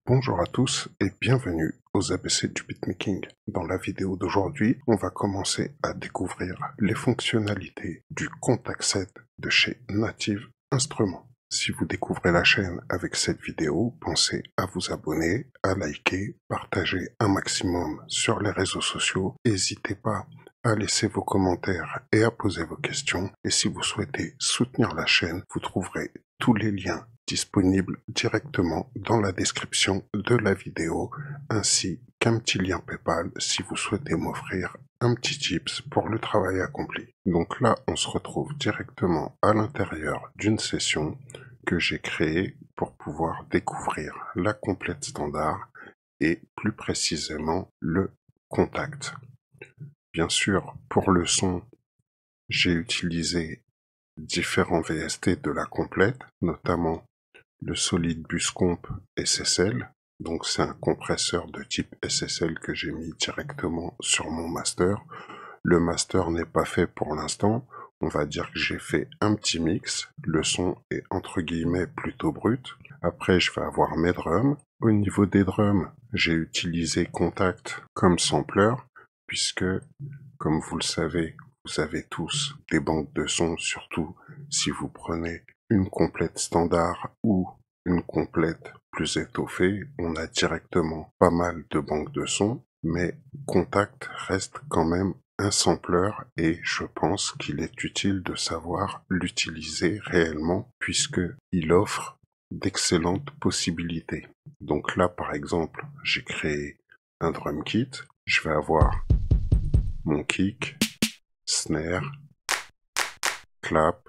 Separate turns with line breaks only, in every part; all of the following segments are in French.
Bonjour à tous et bienvenue aux ABC du beatmaking. Dans la vidéo d'aujourd'hui, on va commencer à découvrir les fonctionnalités du Contact Set de chez Native Instruments. Si vous découvrez la chaîne avec cette vidéo, pensez à vous abonner, à liker, partager un maximum sur les réseaux sociaux. N'hésitez pas à laisser vos commentaires et à poser vos questions. Et si vous souhaitez soutenir la chaîne, vous trouverez tous les liens disponibles directement dans la description de la vidéo, ainsi qu'un petit lien PayPal si vous souhaitez m'offrir un petit tips pour le travail accompli. Donc là, on se retrouve directement à l'intérieur d'une session que j'ai créée pour pouvoir découvrir la complète standard et plus précisément le contact. Bien sûr, pour le son, j'ai utilisé différents VST de la complète, notamment le Solid Bus Comp SSL. Donc c'est un compresseur de type SSL que j'ai mis directement sur mon master. Le master n'est pas fait pour l'instant. On va dire que j'ai fait un petit mix. Le son est entre guillemets plutôt brut. Après, je vais avoir mes drums. Au niveau des drums, j'ai utilisé Contact comme sampler, puisque, comme vous le savez, vous avez tous des banques de sons, surtout si vous prenez une complète standard ou une complète plus étoffée. On a directement pas mal de banques de sons, mais Contact reste quand même un sampler et je pense qu'il est utile de savoir l'utiliser réellement puisque il offre d'excellentes possibilités. Donc là, par exemple, j'ai créé un drum kit. Je vais avoir mon kick, snare, clap,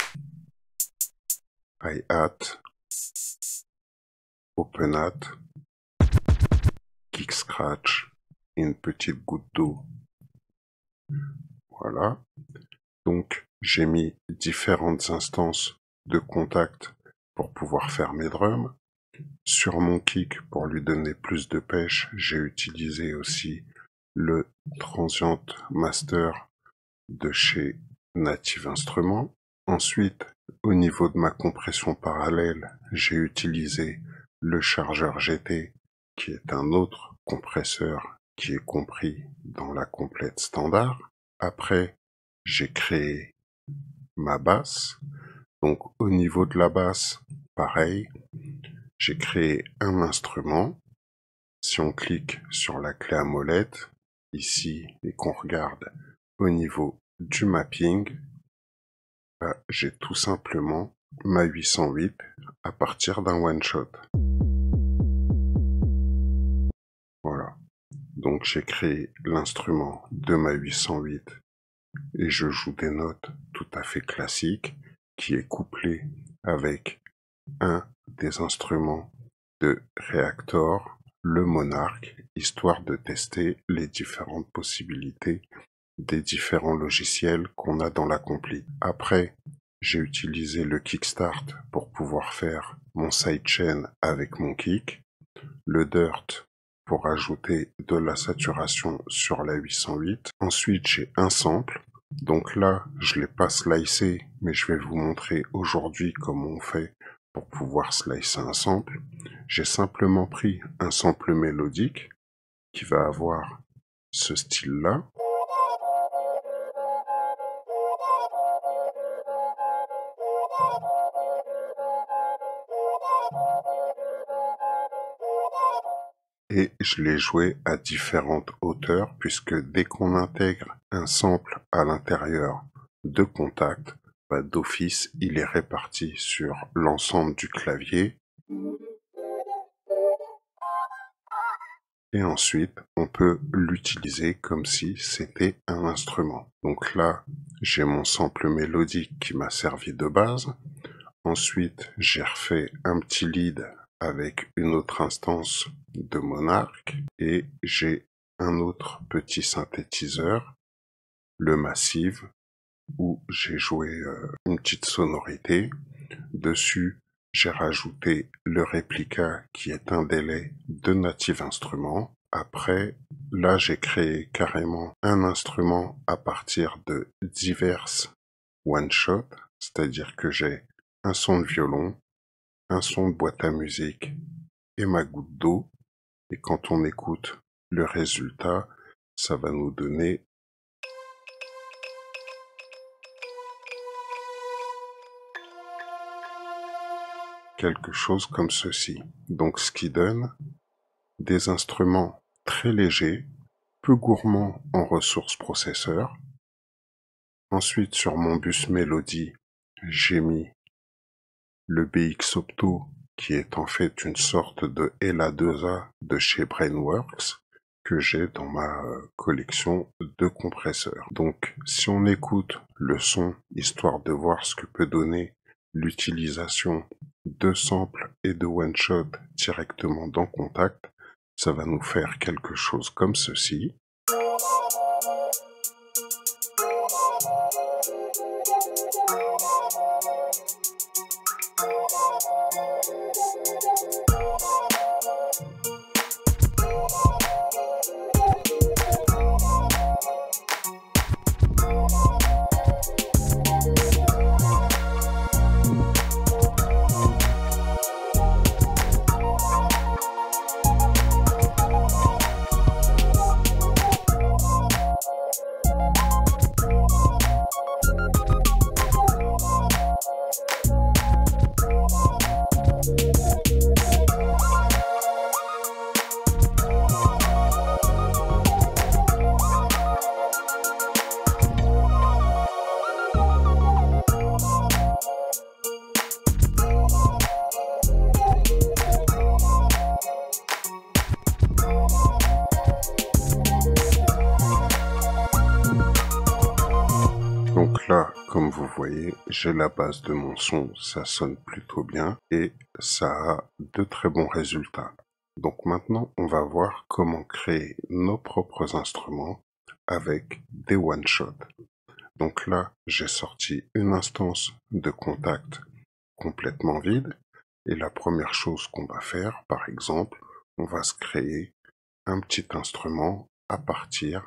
hi-hat, open hat, kick scratch et une petite goutte d'eau. Voilà. Donc, j'ai mis différentes instances de contact pour pouvoir faire mes drums. Sur mon kick, pour lui donner plus de pêche, j'ai utilisé aussi le Transient Master de chez Native Instruments. Ensuite, au niveau de ma compression parallèle, j'ai utilisé le chargeur GT, qui est un autre compresseur qui est compris dans la complète standard. Après, j'ai créé ma basse. Donc, au niveau de la basse, pareil, j'ai créé un instrument. Si on clique sur la clé à molette, ici, et qu'on regarde au niveau du mapping, j'ai tout simplement ma 808 à partir d'un one-shot. Voilà. Donc j'ai créé l'instrument de ma 808 et je joue des notes tout à fait classiques qui est couplé avec un des instruments de Reaktor, le Monarch, histoire de tester les différentes possibilités des différents logiciels qu'on a dans l'ampli. Après, j'ai utilisé le Kickstart pour pouvoir faire mon sidechain avec mon kick, le Dirt pour ajouter de la saturation sur la 808. Ensuite, j'ai un sample. Donc là, je l'ai pas slicé, mais je vais vous montrer aujourd'hui comment on fait pour pouvoir slicer un sample. J'ai simplement pris un sample mélodique qui va avoir ce style-là. Et je l'ai joué à différentes hauteurs puisque dès qu'on intègre un sample à l'intérieur de Contact, d'office il est réparti sur l'ensemble du clavier. Et ensuite, on peut l'utiliser comme si c'était un instrument. Donc là, j'ai mon sample mélodique qui m'a servi de base. Ensuite, j'ai refait un petit lead avec une autre instance de Monarch et j'ai un autre petit synthétiseur, le Massive, où j'ai joué une petite sonorité. Dessus, j'ai rajouté le Replica qui est un délai de Native Instruments. Après, là, j'ai créé carrément un instrument à partir de divers one-shot, c'est-à-dire que j'ai un son de violon, un son de boîte à musique et ma goutte d'eau. Et quand on écoute le résultat, ça va nous donner quelque chose comme ceci. Donc ce qui donne des instruments très légers, peu gourmands en ressources processeurs. Ensuite, sur mon bus Mélodie, j'ai mis le BX Opto, qui est en fait une sorte de LA2A de chez Brainworks, que j'ai dans ma collection de compresseurs. Donc, si on écoute le son, histoire de voir ce que peut donner l'utilisation de samples et de one-shot directement dans Kontakt, ça va nous faire quelque chose comme ceci. Donc là, comme vous voyez, j'ai la base de mon son, ça sonne plutôt bien et ça a de très bons résultats. Donc maintenant, on va voir comment créer nos propres instruments avec des one-shots. Donc là, j'ai sorti une instance de Kontakt complètement vide et la première chose qu'on va faire, par exemple, on va se créer un petit instrument à partir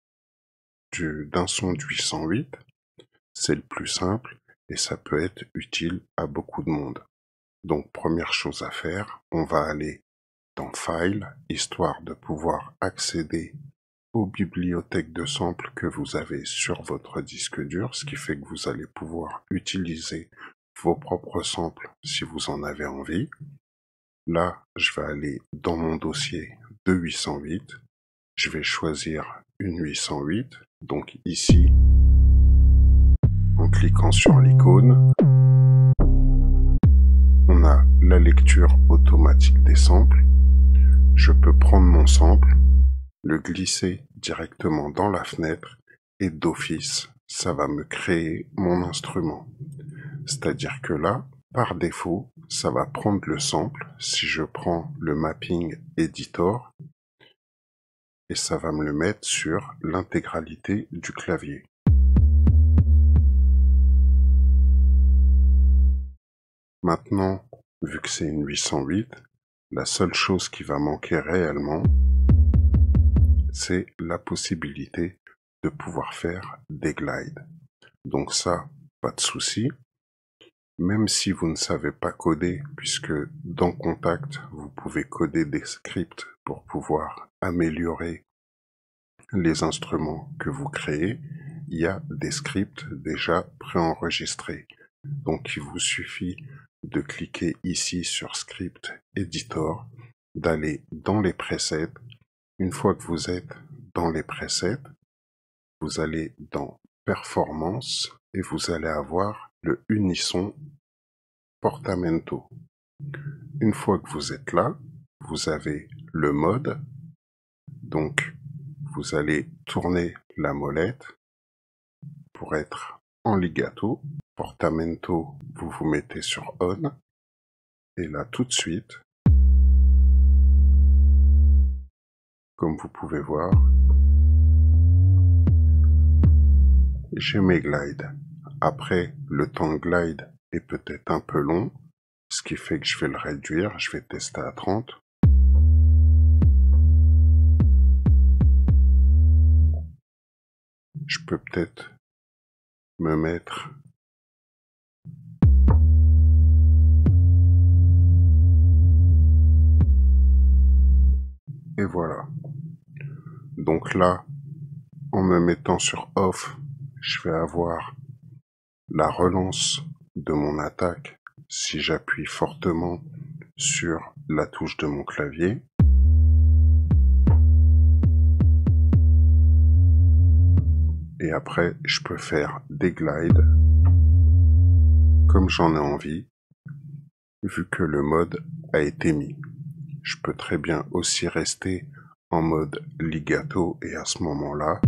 d'un son de 808. C'est le plus simple et ça peut être utile à beaucoup de monde. Donc première chose à faire, on va aller dans File, histoire de pouvoir accéder aux bibliothèques de samples que vous avez sur votre disque dur, ce qui fait que vous allez pouvoir utiliser vos propres samples si vous en avez envie. Là, je vais aller dans mon dossier de 808, je vais choisir une 808, donc ici, en cliquant sur l'icône, on a la lecture automatique des samples. Je peux prendre mon sample, le glisser directement dans la fenêtre et d'office, ça va me créer mon instrument. C'est-à-dire que là, par défaut, ça va prendre le sample si je prends le mapping editor et ça va me le mettre sur l'intégralité du clavier. Maintenant, vu que c'est une 808, la seule chose qui va manquer réellement, c'est la possibilité de pouvoir faire des glides. Donc ça, pas de souci. Même si vous ne savez pas coder, puisque dans Kontakt, vous pouvez coder des scripts pour pouvoir améliorer les instruments que vous créez, il y a des scripts déjà préenregistrés. Donc il vous suffit de cliquer ici sur Script Editor, d'aller dans les presets. Une fois que vous êtes dans les presets, vous allez dans Performance et vous allez avoir le Unison Portamento. Une fois que vous êtes là, vous avez le mode. Donc, vous allez tourner la molette pour être en legato. Portamento, vous vous mettez sur On. Et là, tout de suite, comme vous pouvez voir, j'ai mes glides. Après, le temps de glide est peut-être un peu long, ce qui fait que je vais le réduire. Je vais tester à 30. Je peux peut-être me mettre Et voilà. Donc là, en me mettant sur off, je vais avoir la relance de mon attaque si j'appuie fortement sur la touche de mon clavier. Et après, je peux faire des glides comme j'en ai envie, vu que le mode a été mis. Je peux très bien aussi rester en mode legato et à ce moment-là,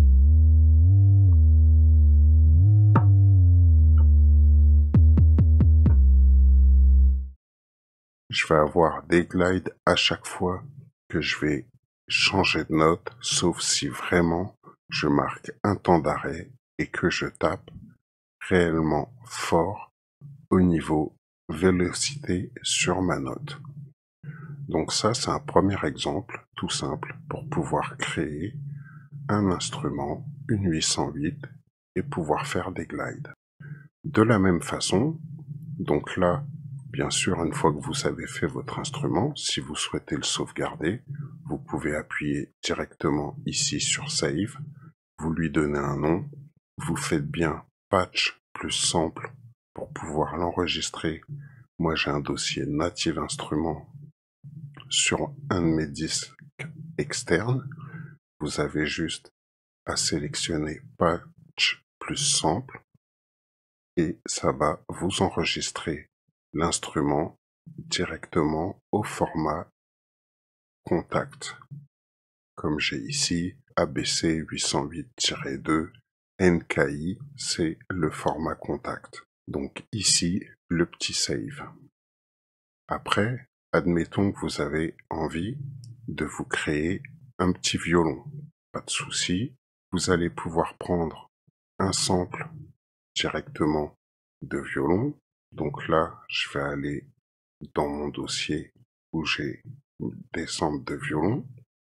je vais avoir des glides à chaque fois que je vais changer de note, sauf si vraiment je marque un temps d'arrêt et que je tape réellement fort au niveau vélocité sur ma note. Donc ça, c'est un premier exemple tout simple pour pouvoir créer un instrument, une 808, et pouvoir faire des glides. De la même façon, donc là, bien sûr, une fois que vous avez fait votre instrument, si vous souhaitez le sauvegarder, vous pouvez appuyer directement ici sur Save, vous lui donnez un nom, vous faites bien Patch plus Sample pour pouvoir l'enregistrer. Moi, j'ai un dossier Native Instruments sur un de mes disques externes. Vous avez juste à sélectionner Patch plus Sample et ça va vous enregistrer l'instrument directement au format contact. Comme j'ai ici ABC 808-2 NKI, c'est le format contact. Donc ici, le petit save. Après, admettons que vous avez envie de vous créer un petit violon. Pas de souci, vous allez pouvoir prendre un sample directement de violon. Donc là, je vais aller dans mon dossier où j'ai des samples de violon.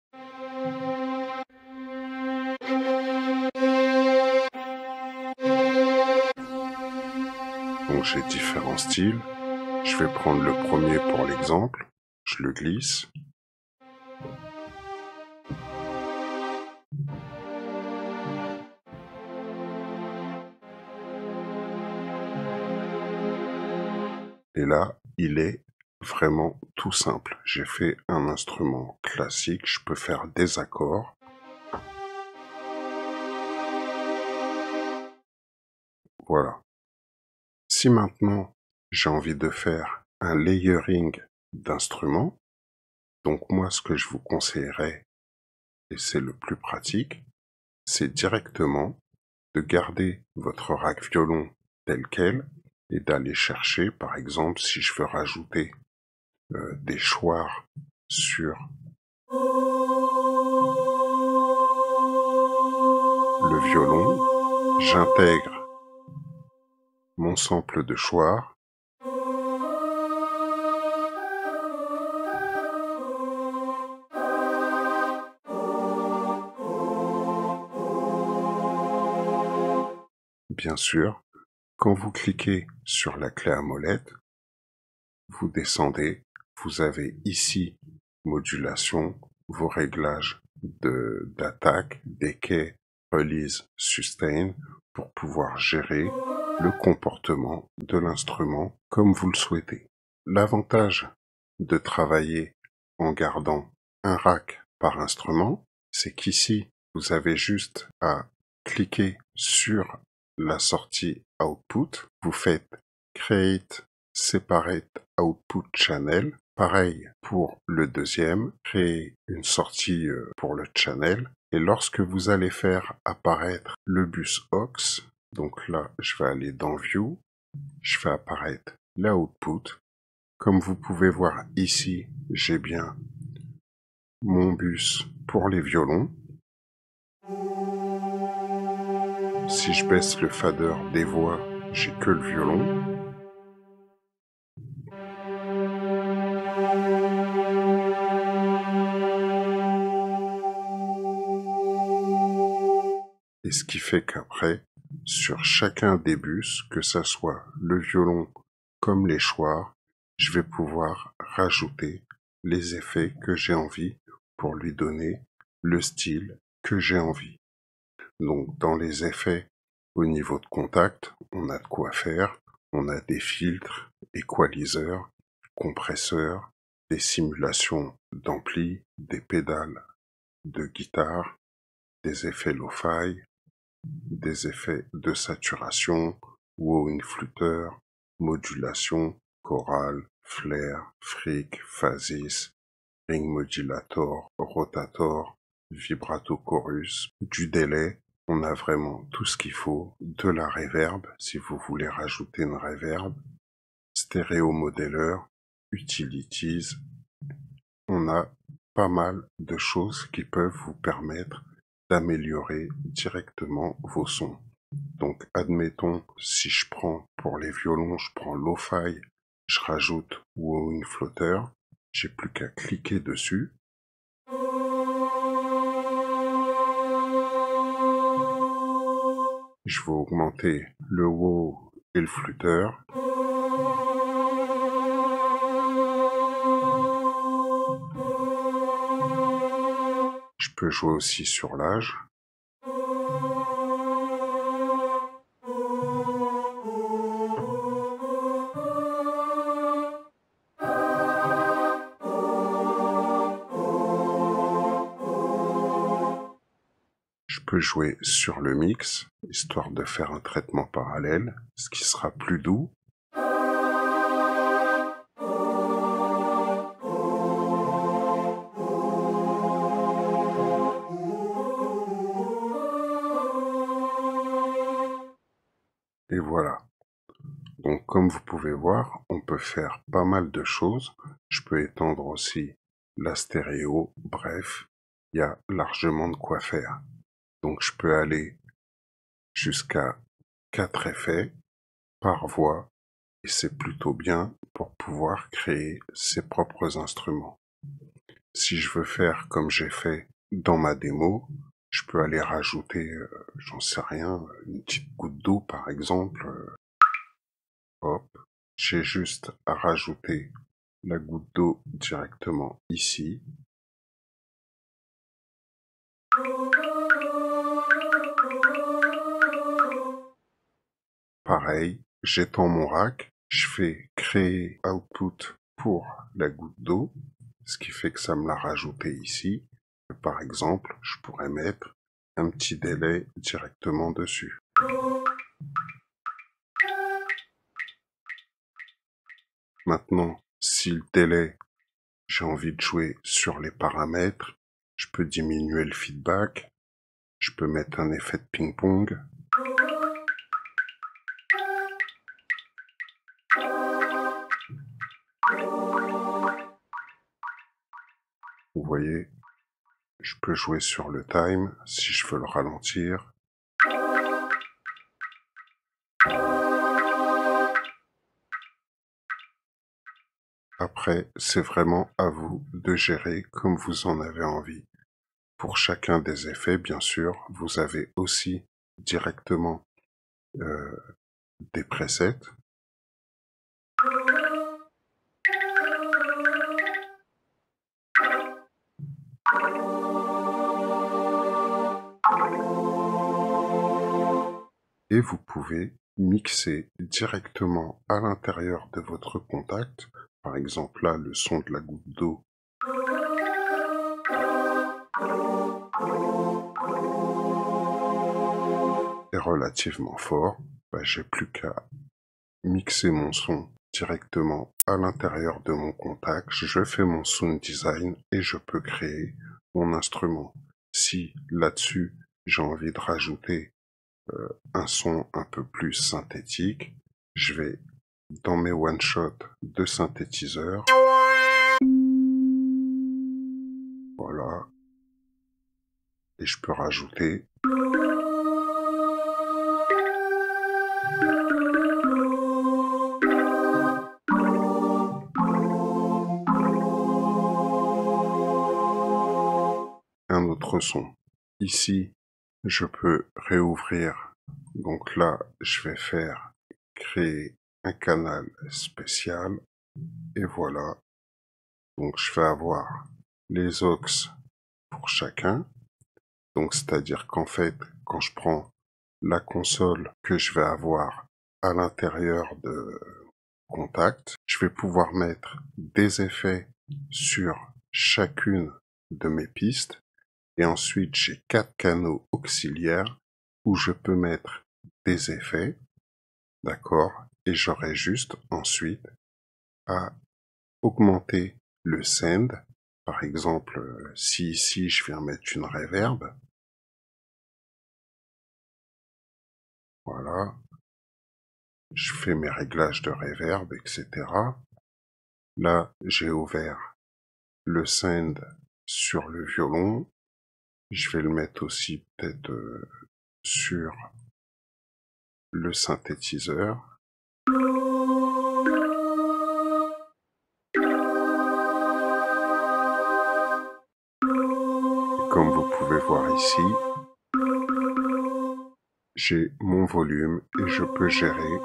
Donc j'ai différents styles. Je vais prendre le premier pour l'exemple. Je le glisse. Et là, il est vraiment tout simple. J'ai fait un instrument classique. Je peux faire des accords. Voilà. Si maintenant, j'ai envie de faire un layering d'instruments, donc moi, ce que je vous conseillerais, et c'est le plus pratique, c'est directement de garder votre rack violon tel quel et d'aller chercher, par exemple, si je veux rajouter des choirs sur le violon, j'intègre mon sample de choir. Bien sûr, quand vous cliquez sur la clé à molette, vous descendez, vous avez ici modulation, vos réglages d'attaque, decay, release, sustain pour pouvoir gérer le comportement de l'instrument comme vous le souhaitez. L'avantage de travailler en gardant un rack par instrument, c'est qu'ici, vous avez juste à cliquer sur la sortie output, vous faites Create Separate Output Channel. Pareil pour le deuxième, créer une sortie pour le channel. Et lorsque vous allez faire apparaître le bus aux, donc là, je vais aller dans View, je fais apparaître l'output. Comme vous pouvez voir ici, j'ai bien mon bus pour les violons. Si je baisse le fader des voix, j'ai que le violon. Et ce qui fait qu'après, sur chacun des bus, que ça soit le violon comme les choirs, je vais pouvoir rajouter les effets que j'ai envie pour lui donner le style que j'ai envie. Donc dans les effets au niveau de contact, on a de quoi faire. On a des filtres, équaliseurs, compresseurs, des simulations d'ampli, des pédales de guitare, des effets lo-fi, des effets de saturation, wowing flûteur, modulation, chorale, flair, freak, phasis, ring modulator, rotator, vibrato chorus, du délai. On a vraiment tout ce qu'il faut, de la reverb si vous voulez rajouter une reverb, stéréo modéleur, utilities. On a pas mal de choses qui peuvent vous permettre d'améliorer directement vos sons. Donc admettons, si je prends pour les violons, je prends lo-fi, je rajoute wowing flûteur, j'ai plus qu'à cliquer dessus. Je vais augmenter le wow et le flûteur. Je peux jouer aussi sur l'âge. Je peux jouer sur le mix, histoire de faire un traitement parallèle, ce qui sera plus doux. Et voilà. Donc comme vous pouvez voir, on peut faire pas mal de choses. Je peux étendre aussi la stéréo, bref, il y a largement de quoi faire. Donc je peux aller jusqu'à 4 effets par voix et c'est plutôt bien pour pouvoir créer ses propres instruments. Si je veux faire comme j'ai fait dans ma démo, je peux aller rajouter, j'en sais rien, une petite goutte d'eau par exemple. Hop, j'ai juste à rajouter la goutte d'eau directement ici. Pareil, j'étends mon rack, je fais créer output pour la goutte d'eau, ce qui fait que ça me l'a rajouté ici. Par exemple, je pourrais mettre un petit délai directement dessus. Maintenant, si le délai, j'ai envie de jouer sur les paramètres, je peux diminuer le feedback, je peux mettre un effet de ping-pong. Vous voyez, je peux jouer sur le time si je veux le ralentir. Après, c'est vraiment à vous de gérer comme vous en avez envie. Pour chacun des effets, bien sûr, vous avez aussi directement des presets. Et vous pouvez mixer directement à l'intérieur de votre contact. Par exemple, là, le son de la goutte d'eau. Est relativement fort. J'ai plus qu'à mixer mon son directement à l'intérieur de mon contact. Je fais mon sound design et je peux créer mon instrument. Si là-dessus, j'ai envie de rajouter un son un peu plus synthétique, je vais dans mes one-shots de synthétiseur. Voilà. Et je peux rajouter un autre son. Ici, je peux réouvrir. Donc là, je vais faire créer un canal spécial. Et voilà. Donc je vais avoir les aux pour chacun. Donc, c'est-à-dire qu'en fait, quand je prends la console que je vais avoir à l'intérieur de Contact, je vais pouvoir mettre des effets sur chacune de mes pistes. Et ensuite, j'ai 4 canaux auxiliaires où je peux mettre des effets, d'accord? Et j'aurai juste ensuite à augmenter le send. Par exemple, si ici je viens mettre une reverb, voilà, je fais mes réglages de reverb, etc. Là, j'ai ouvert le send sur le violon. Je vais le mettre aussi peut-être sur le synthétiseur. Et comme vous pouvez voir ici, j'ai mon volume et je peux gérer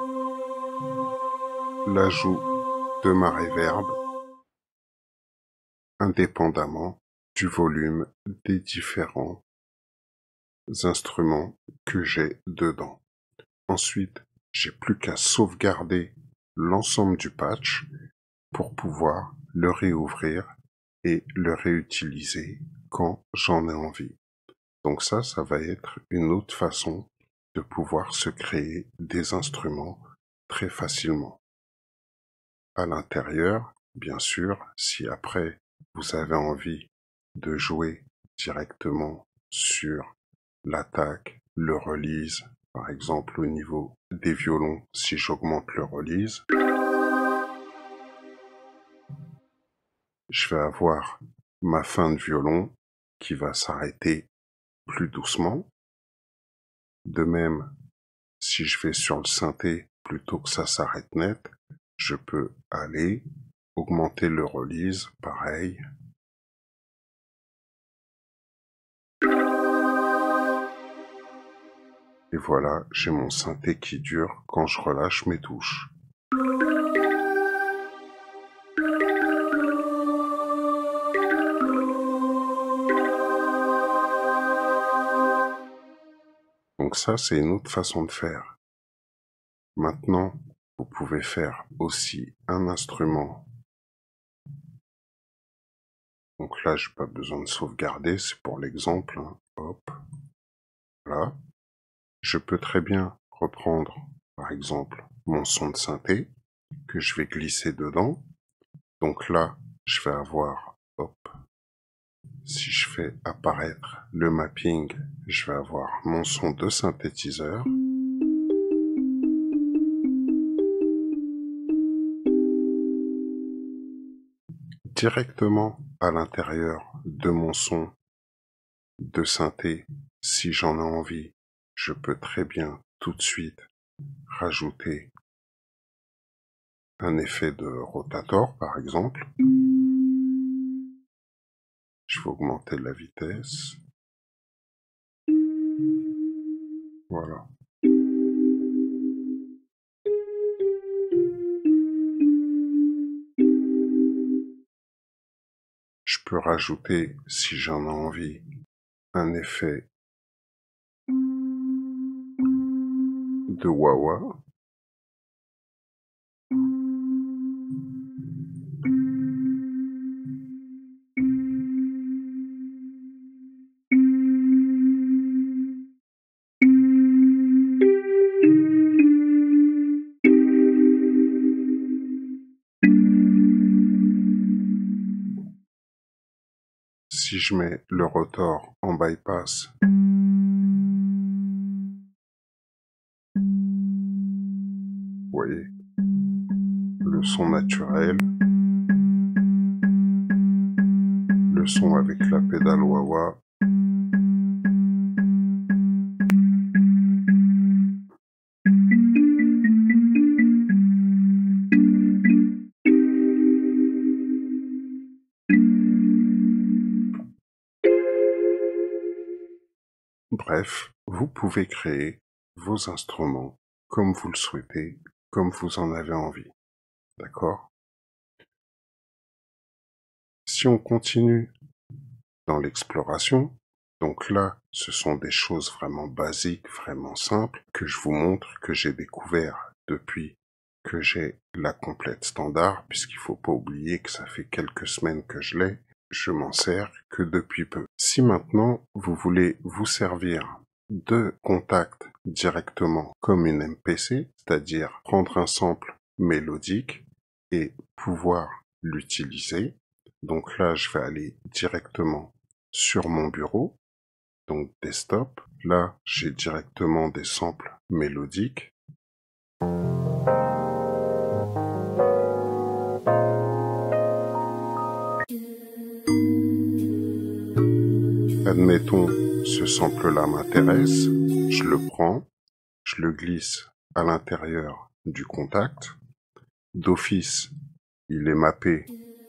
l'ajout de ma reverb indépendamment du volume des différents instruments que j'ai dedans. Ensuite, j'ai plus qu'à sauvegarder l'ensemble du patch pour pouvoir le réouvrir et le réutiliser quand j'en ai envie. Donc ça va être une autre façon de pouvoir se créer des instruments très facilement. À l'intérieur, bien sûr, si après vous avez envie de jouer directement sur l'attaque, le release, par exemple au niveau des violons, si j'augmente le release, je vais avoir ma fin de violon qui va s'arrêter plus doucement. De même, si je vais sur le synthé, plutôt que ça s'arrête net, je peux aller augmenter le release, pareil. Et voilà, j'ai mon synthé qui dure quand je relâche mes touches. Donc ça, c'est une autre façon de faire. Maintenant, vous pouvez faire aussi un instrument. Donc là, j'ai pas besoin de sauvegarder, c'est pour l'exemple. Hein. Hop, voilà. Je peux très bien reprendre, par exemple, mon son de synthé que je vais glisser dedans. Donc là, je vais avoir, hop, si je fais apparaître le mapping, je vais avoir mon son de synthétiseur. Directement à l'intérieur de mon son de synthé, si j'en ai envie, je peux très bien tout de suite rajouter un effet de rotator, par exemple. Je vais augmenter la vitesse. Voilà. Je peux rajouter, si j'en ai envie, un effet de wah-wah. Si je mets le rotor en bypass, vous voyez, le son naturel, le son avec la pédale wah-wah, bref, vous pouvez créer vos instruments comme vous le souhaitez, comme vous en avez envie. D'accord? Si on continue dans l'exploration. Donc là, ce sont des choses vraiment basiques, vraiment simples, que je vous montre, que j'ai découvert depuis que j'ai la complète standard, puisqu'il faut pas oublier que ça fait quelques semaines que je l'ai. Je m'en sers que depuis peu. Si maintenant vous voulez vous servir de contact directement comme une MPC, c'est-à-dire prendre un sample mélodique et pouvoir l'utiliser, donc là je vais aller directement sur mon bureau, donc desktop. Là j'ai directement des samples mélodiques. Admettons, ce sample-là m'intéresse, je le prends, je le glisse à l'intérieur du contact. D'office, il est mappé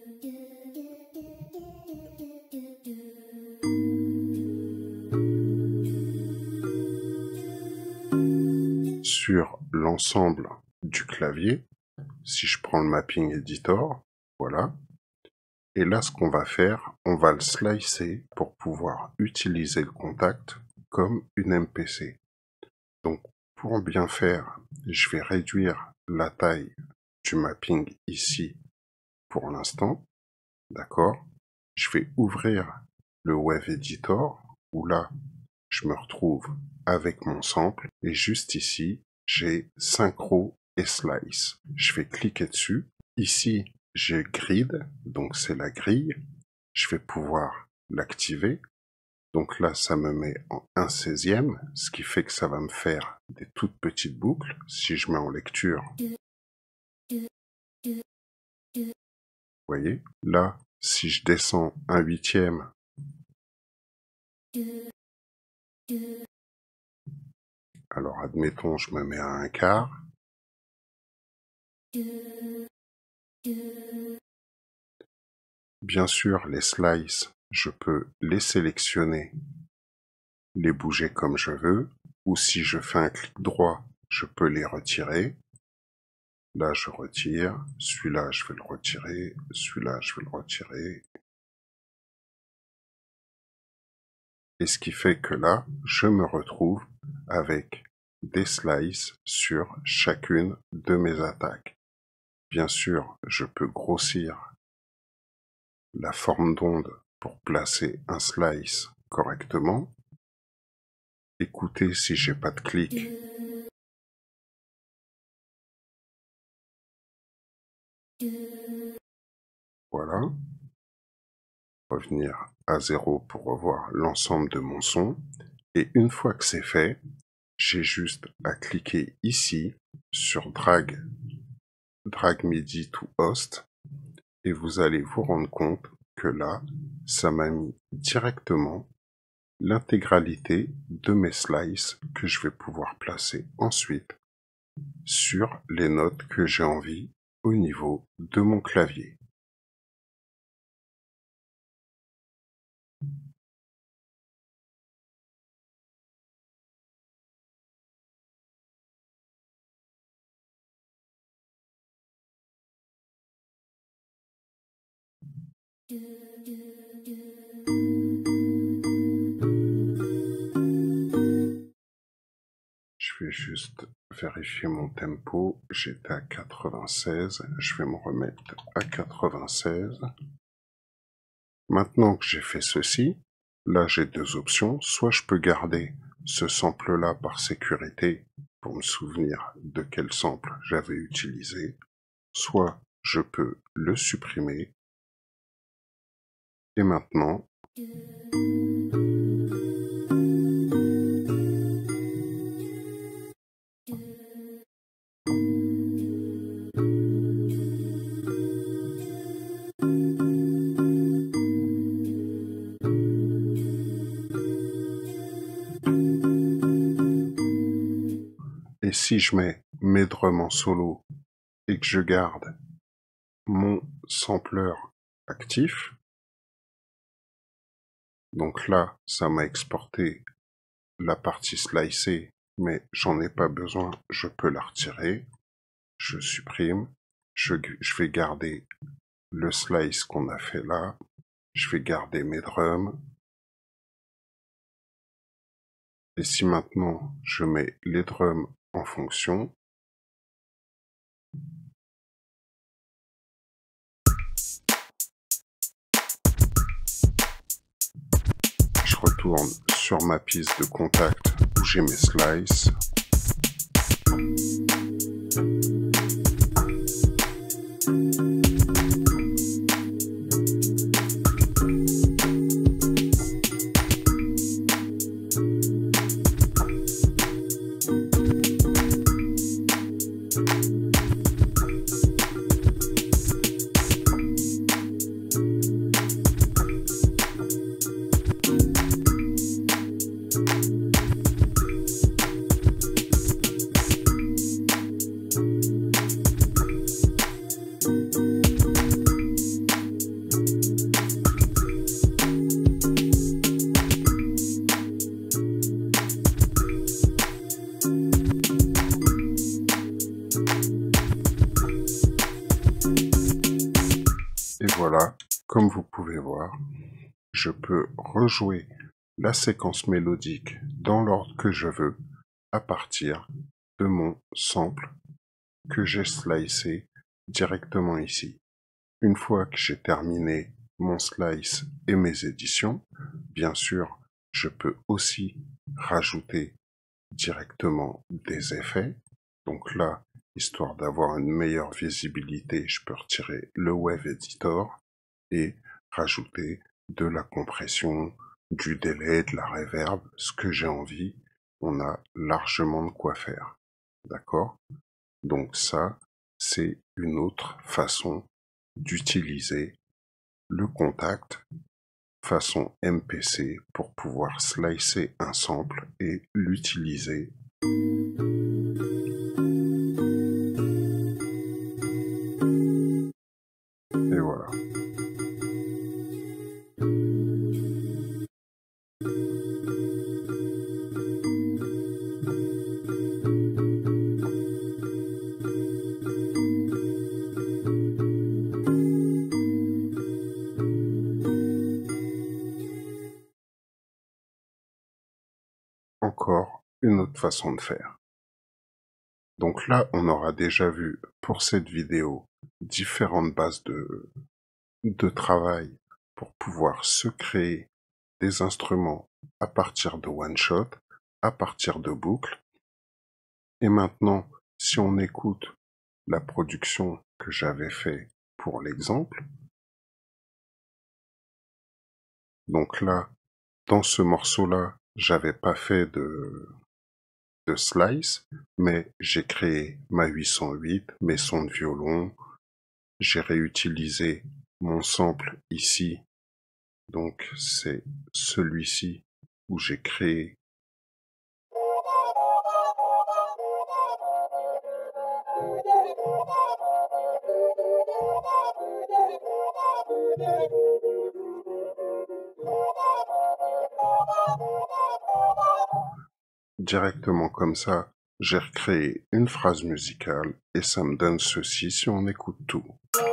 sur l'ensemble du clavier. Si je prends le mapping editor, voilà. Et là, ce qu'on va faire, on va le slicer pour pouvoir utiliser le contact comme une MPC. Donc, pour bien faire, je vais réduire la taille du mapping ici pour l'instant. D'accord? Je vais ouvrir le Wave Editor, où là, je me retrouve avec mon sample. Et juste ici, j'ai Synchro et Slice. Je vais cliquer dessus. Ici, j'ai Grid, donc c'est la grille. Je vais pouvoir l'activer. Donc là, ça me met en 1/16e, ce qui fait que ça va me faire des toutes petites boucles. Si je mets en lecture, vous voyez, là, si je descends 1/8e, alors admettons, je me mets à 1/4. Bien sûr, les slices, je peux les sélectionner, les bouger comme je veux, ou si je fais un clic droit, je peux les retirer. Là, je retire, celui-là, je vais le retirer, celui-là, je vais le retirer. Et ce qui fait que là, je me retrouve avec des slices sur chacune de mes attaques. Bien sûr, je peux grossir la forme d'onde pour placer un slice correctement. Écoutez si j'ai pas de clic. Voilà. Revenir à 0 pour revoir l'ensemble de mon son. Et une fois que c'est fait, j'ai juste à cliquer ici sur Drag MIDI to Host et vous allez vous rendre compte que là, ça m'a mis directement l'intégralité de mes slices que je vais pouvoir placer ensuite sur les notes que j'ai envie au niveau de mon clavier. Je vais juste vérifier mon tempo. J'étais à 96. Je vais me remettre à 96. Maintenant que j'ai fait ceci, là j'ai deux options. Soit je peux garder ce sample-là par sécurité pour me souvenir de quel sample j'avais utilisé. Soit je peux le supprimer. Et maintenant, et si je mets mes drums en solo et que je garde mon sampler actif, donc là, ça m'a exporté la partie slicée, mais j'en ai pas besoin, je peux la retirer. Je supprime, je vais garder le slice qu'on a fait là, je vais garder mes drums, Et si maintenant je mets les drums en fonction, je retourne sur ma piste de contact où j'ai mes slices. Et voilà, comme vous pouvez voir, je peux rejouer la séquence mélodique dans l'ordre que je veux à partir de mon sample que j'ai slicé directement ici. Une fois que j'ai terminé mon slice et mes éditions, bien sûr, je peux aussi rajouter directement des effets. Donc là, histoire d'avoir une meilleure visibilité, je peux retirer le Wave Editor et rajouter de la compression, du délai, de la reverb, ce que j'ai envie. On a largement de quoi faire. D'accord? Donc ça, c'est une autre façon d'utiliser le Kontakt façon MPC pour pouvoir slicer un sample et l'utiliser. Et voilà. Encore une autre façon de faire. Donc là, on aura déjà vu pour cette vidéo différentes bases de travail pour pouvoir se créer des instruments à partir de one-shot, à partir de boucles. Et maintenant, si on écoute la production que j'avais fait pour l'exemple, donc là, dans ce morceau-là, j'avais pas fait de slice, mais j'ai créé ma 808, mes sons de violon, j'ai réutilisé mon sample ici, donc c'est celui-ci où j'ai créé directement comme ça, j'ai recréé une phrase musicale et ça me donne ceci si on écoute tout.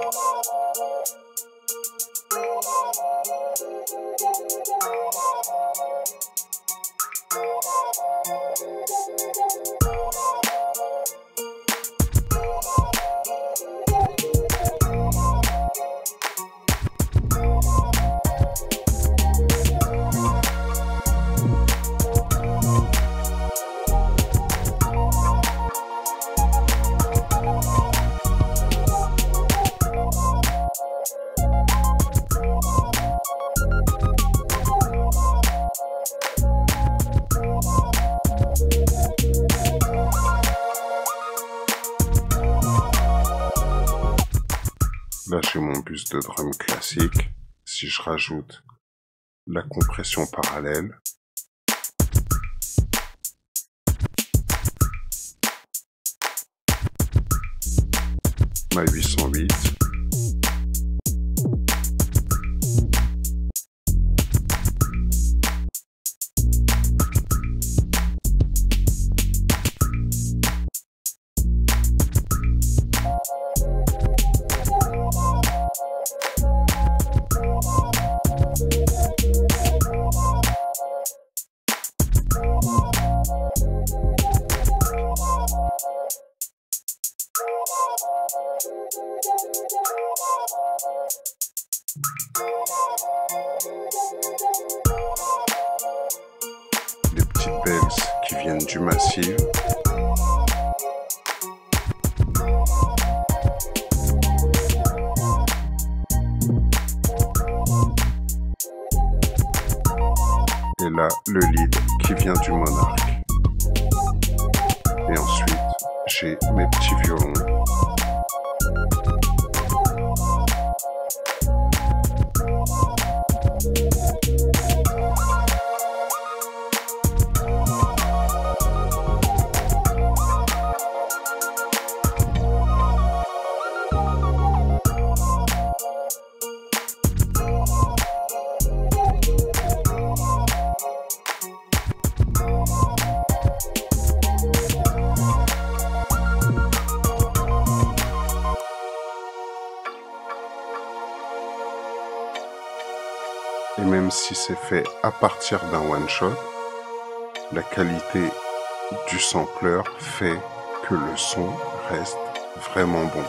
Là, j'ai mon bus de drum classique. Si je rajoute la compression parallèle, ma 808, petites bells qui viennent du Massive. Et là, le lead qui vient du Monarch. Et ensuite, j'ai mes petits violons. Et même si c'est fait à partir d'un one-shot, la qualité du sampler fait que le son reste vraiment bon.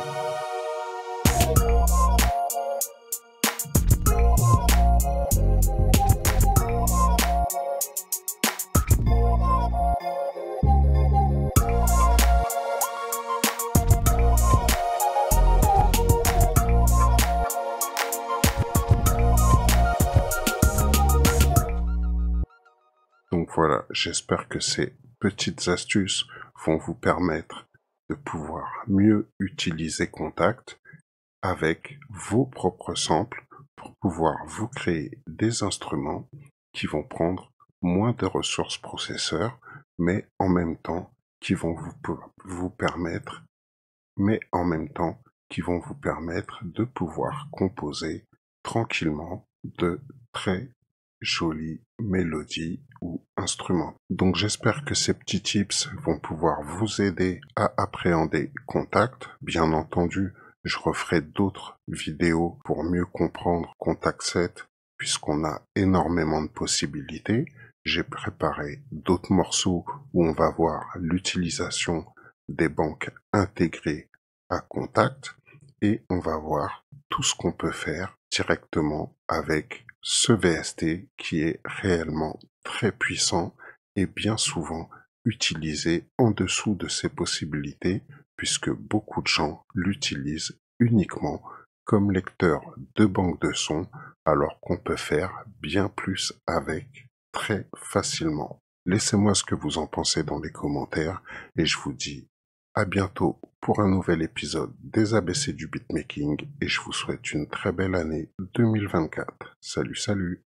Donc voilà, j'espère que ces petites astuces vont vous permettre de pouvoir mieux utiliser Kontakt avec vos propres samples pour pouvoir vous créer des instruments qui vont prendre moins de ressources processeurs, mais en même temps qui vont vous permettre de pouvoir composer tranquillement de très jolies mélodies ou instruments. Donc j'espère que ces petits tips vont pouvoir vous aider à appréhender Kontakt. Bien entendu, je referai d'autres vidéos pour mieux comprendre Kontakt 7 puisqu'on a énormément de possibilités. J'ai préparé d'autres morceaux où on va voir l'utilisation des banques intégrées à Kontakt et on va voir tout ce qu'on peut faire directement avec ce VST qui est réellement très puissant et bien souvent utilisé en dessous de ses possibilités puisque beaucoup de gens l'utilisent uniquement comme lecteur de banque de sons alors qu'on peut faire bien plus avec très facilement. Laissez-moi ce que vous en pensez dans les commentaires et je vous dis à bientôt pour un nouvel épisode des ABC du beatmaking et je vous souhaite une très belle année 2024. Salut, salut!